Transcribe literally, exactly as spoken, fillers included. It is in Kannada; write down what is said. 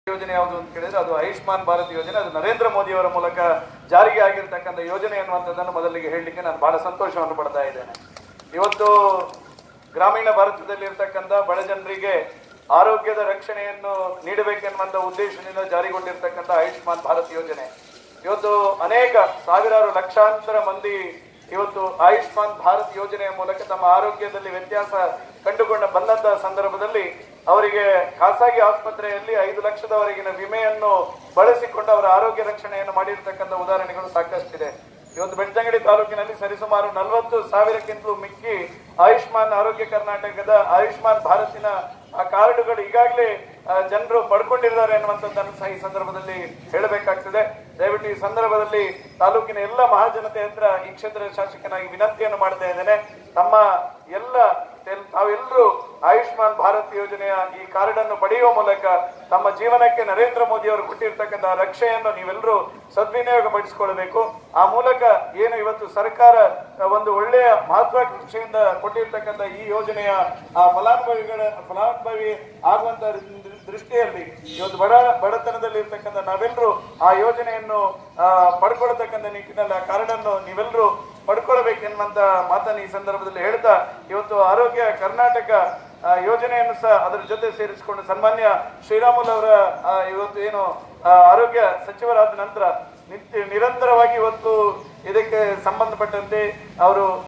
ಯೋಜನೆ ಯಾವುದು ಅಂತ ಕೇಳಿದ್ರೆ ಅದು ಆಯುಷ್ಮಾನ್ ಭಾರತ್ ಯೋಜನೆ. ಅದು ನರೇಂದ್ರ ಮೋದಿ ಅವರ ಮೂಲಕ ಜಾರಿಗೆ ಆಗಿರತಕ್ಕಂಥ ಯೋಜನೆ ಅನ್ನುವಂಥದ್ದನ್ನು ಮೊದಲಿಗೆ ಹೇಳಲಿಕ್ಕೆ ನಾನು ಬಹಳ ಸಂತೋಷವನ್ನು ಪಡ್ತಾ ಇದ್ದೇನೆ. ಇವತ್ತು ಗ್ರಾಮೀಣ ಭಾರತದಲ್ಲಿ ಇರತಕ್ಕಂಥ ಬಡ ಜನರಿಗೆ ಆರೋಗ್ಯದ ರಕ್ಷಣೆಯನ್ನು ನೀಡಬೇಕೆನ್ನುವಂಥ ಉದ್ದೇಶದಿಂದ ಜಾರಿಗೊಂಡಿರ್ತಕ್ಕಂಥ ಆಯುಷ್ಮಾನ್ ಭಾರತ್ ಯೋಜನೆ ಇವತ್ತು ಅನೇಕ ಸಾವಿರಾರು ಲಕ್ಷಾಂತರ ಮಂದಿ ಇವತ್ತು ಆಯುಷ್ಮಾನ್ ಭಾರತ್ ಯೋಜನೆಯ ಮೂಲಕ ತಮ್ಮ ಆರೋಗ್ಯದಲ್ಲಿ ವ್ಯತ್ಯಾಸ ಕಂಡುಕೊಂಡ ಬಂದಂತಹ ಸಂದರ್ಭದಲ್ಲಿ ಅವರಿಗೆ ಖಾಸಗಿ ಆಸ್ಪತ್ರೆಯಲ್ಲಿ ಐದು ಲಕ್ಷದವರೆಗಿನ ವಿಮೆಯನ್ನು ಬಳಸಿಕೊಂಡು ಅವರ ಆರೋಗ್ಯ ರಕ್ಷಣೆಯನ್ನು ಮಾಡಿರ್ತಕ್ಕಂಥ ಉದಾಹರಣೆಗಳು ಸಾಕಷ್ಟಿದೆ. ಇವತ್ತು ಬೆಳ್ತಂಗಡಿ ತಾಲೂಕಿನಲ್ಲಿ ಸರಿಸುಮಾರು ನಲವತ್ತು ಸಾವಿರಕ್ಕಿಂತಲೂ ಮಿಕ್ಕಿ ಆಯುಷ್ಮಾನ್ ಆರೋಗ್ಯ ಕರ್ನಾಟಕದ ಆಯುಷ್ಮಾನ್ ಭಾರತಿನ ಆ ಕಾರ್ಡುಗಳು ಈಗಾಗಲೇ ಜನರು ಪಡ್ಕೊಂಡಿದ್ದಾರೆ ಅನ್ನುವಂಥದ್ದನ್ನು ಸಹ ಈ ಸಂದರ್ಭದಲ್ಲಿ ಹೇಳಬೇಕಾಗ್ತದೆ. ದಯವಿಟ್ಟು ಈ ಸಂದರ್ಭದಲ್ಲಿ ತಾಲೂಕಿನ ಎಲ್ಲ ಮಹಾಜನತೆ ಹತ್ರ ಈ ಕ್ಷೇತ್ರದ ಶಾಸಕನಾಗಿ ವಿನಂತಿಯನ್ನು ಮಾಡ್ತಾ ಇದ್ದೇನೆ. ತಮ್ಮ ಎಲ್ಲ ತಾವೆಲ್ಲರೂ ಆಯುಷ್ಮಾನ್ ಭಾರತ್ ಯೋಜನೆಯ ಈ ಕಾರ್ಡ್ ಅನ್ನು ಪಡೆಯುವ ಮೂಲಕ ತಮ್ಮ ಜೀವನಕ್ಕೆ ನರೇಂದ್ರ ಮೋದಿ ಅವರು ಕೊಟ್ಟಿರ್ತಕ್ಕಂಥ ರಕ್ಷೆಯನ್ನು ನೀವೆಲ್ಲರೂ ಸದ್ವಿನಿಯೋಗ ಪಡಿಸಿಕೊಳ್ಳಬೇಕು. ಆ ಮೂಲಕ ಏನು ಇವತ್ತು ಸರ್ಕಾರ ಒಂದು ಒಳ್ಳೆಯ ಮಹತ್ವಾಕಾಂಕ್ಷೆಯಿಂದ ಕೊಟ್ಟಿರ್ತಕ್ಕಂಥ ಈ ಯೋಜನೆಯ ಆ ಫಲಾನುಭವಿಗಳ ಫಲಾನುಭವಿ ಆಗುವಂತ ದೃಷ್ಟಿಯಲ್ಲಿ ಇವತ್ತು ಬಡ ಬಡತನದಲ್ಲಿ ಇರ್ತಕ್ಕಂಥ ನಾವೆಲ್ಲರೂ ಆ ಯೋಜನೆಯನ್ನು ಆ ಪಡ್ಕೊಳ್ತಕ್ಕಂಥ ನಿಟ್ಟಿನಲ್ಲಿ ಆ ಕಾರ್ಡ್ ಅನ್ನು ನೀವೆಲ್ಲರೂ ಪಡ್ಕೊಳ್ಬೇಕೆನ್ನುವಂತ ಮಾತನ್ನು ಈ ಸಂದರ್ಭದಲ್ಲಿ ಹೇಳ್ತಾ ಇವತ್ತು ಆರೋಗ್ಯ ಕರ್ನಾಟಕ ಯೋಜನೆಯನ್ನು ಸಹ ಅದರ ಜೊತೆ ಸೇರಿಸಿಕೊಂಡು ಸನ್ಮಾನ್ಯ ಶ್ರೀರಾಮುಲು ಅವರ ಇವತ್ತು ಏನು ಆರೋಗ್ಯ ಸಚಿವರಾದ ನಂತರ ನಿತ್ಯ ನಿರಂತರವಾಗಿ ಇವತ್ತು ಇದಕ್ಕೆ ಸಂಬಂಧಪಟ್ಟಂತೆ ಅವರು